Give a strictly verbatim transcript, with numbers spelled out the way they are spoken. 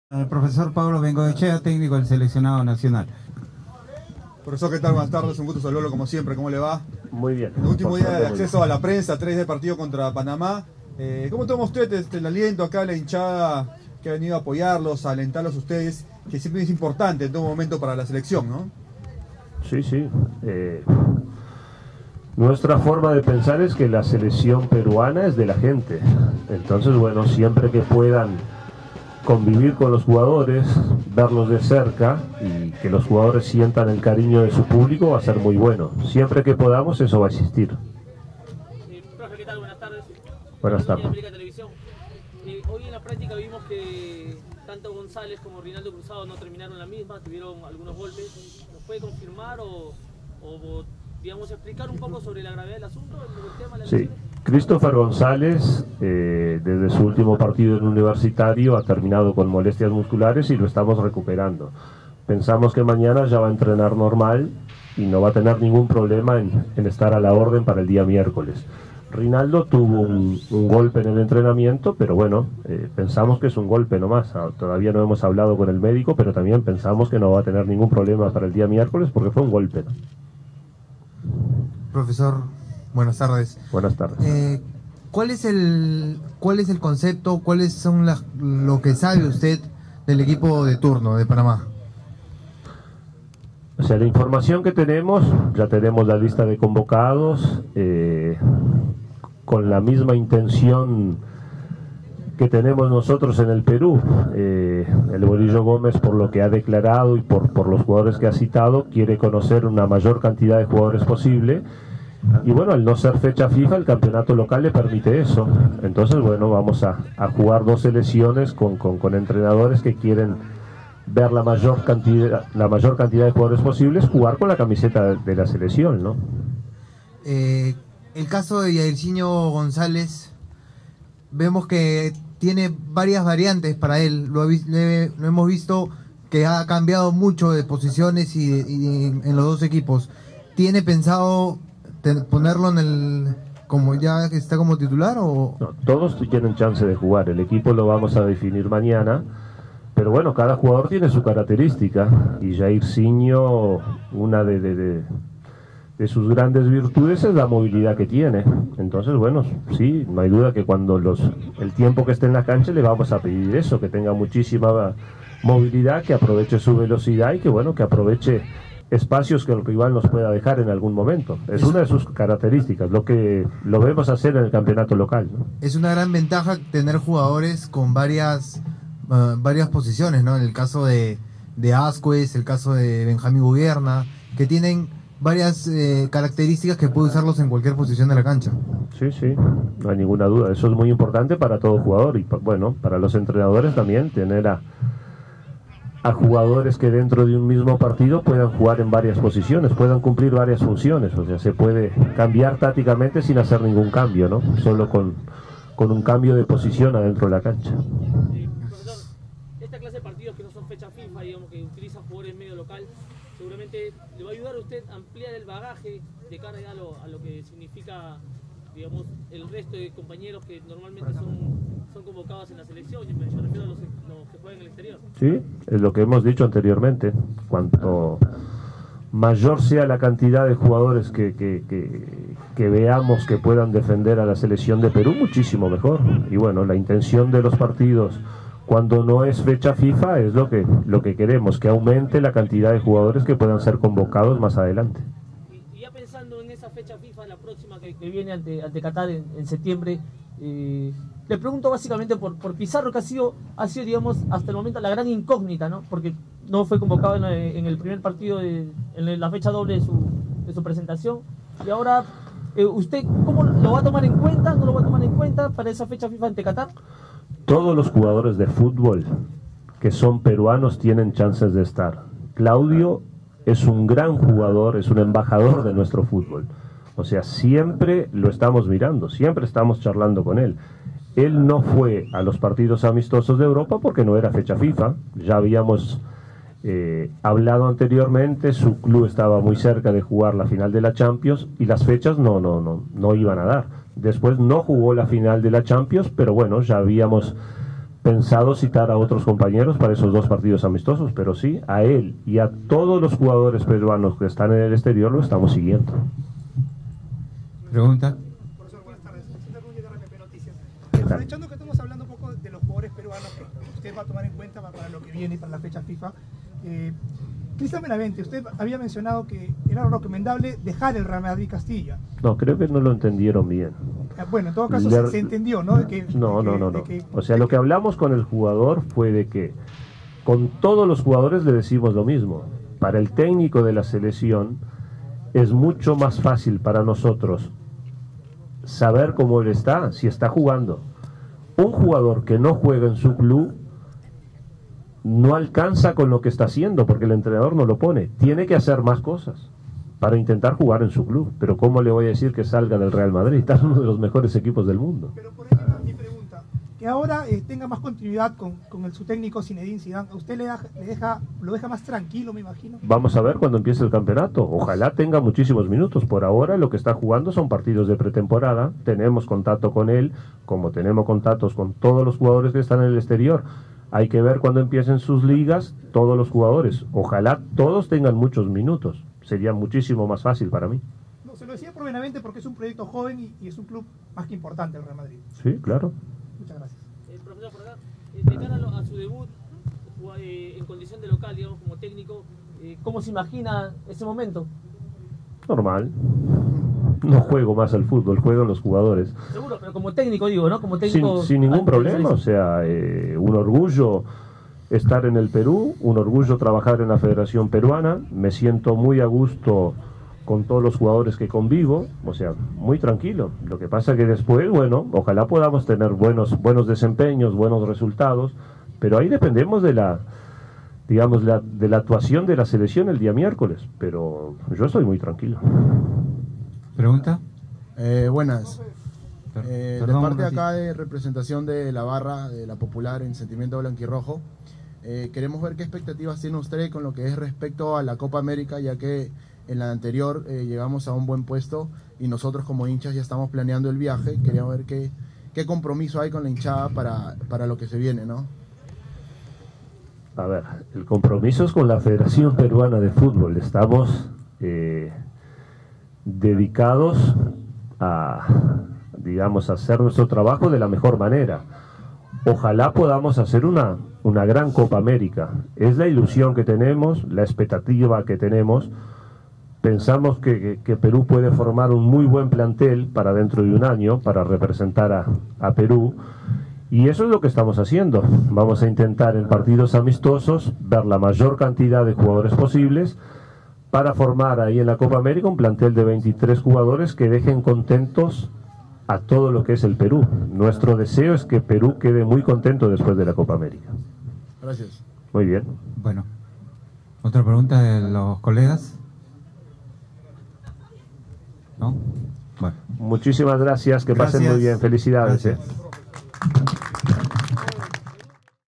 El profesor Pablo Bengoechea, técnico del seleccionado nacional. Profesor, ¿qué tal? Buenas tardes, un gusto saludarlo como siempre, ¿cómo le va? Muy bien. En el último día de acceso a la prensa, tres del partido contra Panamá, eh, ¿cómo toma usted este, el aliento acá, la hinchada que ha venido a apoyarlos, a alentarlos a ustedes, que siempre es importante en todo momento para la selección, ¿no? Sí, sí. Eh, nuestra forma de pensar es que la selección peruana es de la gente. Entonces, bueno, siempre que puedan convivir con los jugadores, verlos de cerca y que los jugadores sientan el cariño de su público va a ser muy bueno. Siempre que podamos, eso va a existir. Eh, profe, ¿qué tal? Buenas tardes. Buenas tardes. América Televisión. Eh, hoy en la práctica vimos que tanto González como Rinaldo Cruzado no terminaron la misma, tuvieron algunos golpes. ¿Nos puede confirmar o, o digamos, explicar un poco sobre la gravedad del asunto, el tema de la Sí. lesión? Christopher González, eh, desde su último partido en Universitario, ha terminado con molestias musculares y lo estamos recuperando. Pensamos que mañana ya va a entrenar normal y no va a tener ningún problema en, en estar a la orden para el día miércoles. Rinaldo tuvo un, un golpe en el entrenamiento, pero bueno, eh, pensamos que es un golpe nomás. Ah, todavía no hemos hablado con el médico, pero también pensamos que no va a tener ningún problema para el día miércoles porque fue un golpe, ¿no? Profesor, buenas tardes. Buenas tardes. Eh, ¿cuál es el cuál es el concepto, cuáles son las, lo que sabe usted del equipo de turno de Panamá? O sea, la información que tenemos, ya tenemos la lista de convocados, eh, con la misma intención que tenemos nosotros en el Perú. Eh, el Bolillo Gómez, por lo que ha declarado y por, por los jugadores que ha citado, quiere conocer una mayor cantidad de jugadores posible. Y bueno, al no ser fecha FIFA, el campeonato local le permite eso. Entonces, bueno, vamos a, a jugar dos selecciones con, con, con entrenadores que quieren ver la mayor cantidad la mayor cantidad de jugadores posibles, jugar con la camiseta de la selección, ¿no? Eh, el caso de Jairzinho González, vemos que tiene varias variantes para él. Lo, le, lo hemos visto que ha cambiado mucho de posiciones y, y en los dos equipos. ¿Tiene pensado ponerlo en el como ya que está como titular o...? No, todos tienen chance de jugar. El equipo lo vamos a definir mañana, pero bueno, cada jugador tiene su característica y Jairzinho, una de, de, de, de sus grandes virtudes es la movilidad que tiene. Entonces, bueno, sí, no hay duda que cuando los el tiempo que esté en la cancha le vamos a pedir eso, que tenga muchísima movilidad, que aproveche su velocidad y que bueno, que aproveche espacios que el rival nos pueda dejar en algún momento. Es una de sus características, lo que lo vemos hacer en el campeonato local, ¿no? Es una gran ventaja tener jugadores con varias uh, varias posiciones, ¿no? En el caso de, de Ascuez, el caso de Benjamín Gubierna, que tienen varias eh, características que puede usarlos en cualquier posición de la cancha. Sí, sí, no hay ninguna duda. Eso es muy importante para todo jugador y bueno, para los entrenadores también, tener a a jugadores que dentro de un mismo partido puedan jugar en varias posiciones, puedan cumplir varias funciones. O sea, se puede cambiar tácticamente sin hacer ningún cambio, ¿no? Solo con, con un cambio de posición adentro de la cancha. Eh, profesor, esta clase de partidos que no son fecha FIFA, digamos, que utilizan jugadores medio local, seguramente le va a ayudar a usted a ampliar el bagaje de cara a lo, a lo que significa, digamos, el resto de compañeros que normalmente son, son convocados en la selección. Yo me yo refiero a los, los que juegan en el exterior. Sí, es lo que hemos dicho anteriormente. Cuanto mayor sea la cantidad de jugadores que, que, que, que veamos que puedan defender a la selección de Perú, muchísimo mejor. Y bueno, la intención de los partidos cuando no es fecha FIFA es lo que, lo que queremos, que aumente la cantidad de jugadores que puedan ser convocados más adelante. Y ya pensando en esa fecha FIFA, la próxima que, que viene ante, ante Qatar en, en septiembre, eh, le pregunto básicamente por, por Pizarro, que ha sido, ha sido, digamos, hasta el momento la gran incógnita, ¿no? Porque no fue convocado en, en el primer partido, de, en la fecha doble de su, de su presentación. Y ahora, eh, ¿usted cómo lo va a tomar en cuenta? ¿No lo va a tomar en cuenta para esa fecha FIFA ante Qatar? Todos los jugadores de fútbol que son peruanos tienen chances de estar. Claudio es un gran jugador, es un embajador de nuestro fútbol. O sea, siempre lo estamos mirando, siempre estamos charlando con él. Él no fue a los partidos amistosos de Europa porque no era fecha FIFA. Ya habíamos eh, hablado anteriormente, su club estaba muy cerca de jugar la final de la Champions y las fechas no, no, no, no iban a dar. Después no jugó la final de la Champions, pero bueno, ya habíamos pensado citar a otros compañeros para esos dos partidos amistosos, pero sí, a él y a todos los jugadores peruanos que están en el exterior lo estamos siguiendo. Pregunta. Profesor, buenas tardes. Vicente Núñez de R P P Noticias. Aprovechando que estamos hablando un poco de los jugadores peruanos que usted va a tomar en cuenta para lo que viene y para la fecha FIFA, eh, Cristian Benavente, usted había mencionado que era recomendable dejar el Real Madrid Castilla. No, creo que no lo entendieron bien. Eh, Bueno, en todo caso Le- se, se entendió, ¿no? De que, No, de no, que- no, de no. que- O sea, lo que hablamos con el jugador fue de que con todos los jugadores le decimos lo mismo. Para el técnico de la selección es mucho más fácil para nosotros saber cómo él está, si está jugando. Un jugador que no juega en su club no alcanza con lo que está haciendo porque el entrenador no lo pone. Tiene que hacer más cosas para intentar jugar en su club. Pero ¿cómo le voy a decir que salga del Real Madrid? Está uno de los mejores equipos del mundo. Pero por ahí va mi pregunta. Que ahora eh, tenga más continuidad con, con el, su técnico Zinedine Zidane, ¿usted le, da- le deja, lo deja más tranquilo, me imagino? Vamos a ver cuando empiece el campeonato. Ojalá tenga muchísimos minutos. Por ahora lo que está jugando son partidos de pretemporada. Tenemos contacto con él, como tenemos contactos con todos los jugadores que están en el exterior. Hay que ver cuando empiecen sus ligas todos los jugadores. Ojalá todos tengan muchos minutos. Sería muchísimo más fácil para mí. No, se lo decía por Benavente porque es un proyecto joven y, y es un club más que importante el Real Madrid. Sí, claro. Muchas gracias. Eh, profesor, por acá, eh, de cara a, lo- a su debut eh, en condición de local, digamos, como técnico, eh, ¿cómo se imagina ese momento? Normal. No juego más al fútbol, juegan los jugadores. Seguro, pero como técnico, digo, ¿no? Como Sin, técnico. sin ningún ante la problema, o selección. sea, eh, un orgullo estar en el Perú, un orgullo trabajar en la Federación Peruana, me siento muy a gusto con todos los jugadores que convivo, o sea, muy tranquilo. Lo que pasa que después, bueno, ojalá podamos tener buenos, buenos desempeños, buenos resultados, pero ahí dependemos de la, digamos, la, de la actuación de la selección el día miércoles, pero yo estoy muy tranquilo. Pregunta. Eh, buenas. Per- Eh, de perdón, parte un ratito. acá de representación de la barra de la Popular en Sentimiento Blanquirrojo, eh, queremos ver qué expectativas tiene usted con lo que es respecto a la Copa América, ya que en la anterior eh, llegamos a un buen puesto y nosotros como hinchas ya estamos planeando el viaje. Queríamos ver qué, qué compromiso hay con la hinchada para, para lo que se viene, ¿no? A ver, el compromiso es con la Federación Peruana de Fútbol. Estamos eh, dedicados a, digamos, a hacer nuestro trabajo de la mejor manera. Ojalá podamos hacer una, una gran Copa América. Es la ilusión que tenemos, la expectativa que tenemos. Pensamos que, que, que Perú puede formar un muy buen plantel para dentro de un año, para representar a, a Perú. Y eso es lo que estamos haciendo. Vamos a intentar en partidos amistosos ver la mayor cantidad de jugadores posibles para formar ahí en la Copa América un plantel de veintitrés jugadores que dejen contentos a todo lo que es el Perú. Nuestro deseo es que Perú quede muy contento después de la Copa América. Gracias. Muy bien. Bueno. ¿Otra pregunta de los colegas? ¿No? Bueno. Muchísimas gracias, que pasen Gracias. muy bien. Felicidades. Gracias. eh.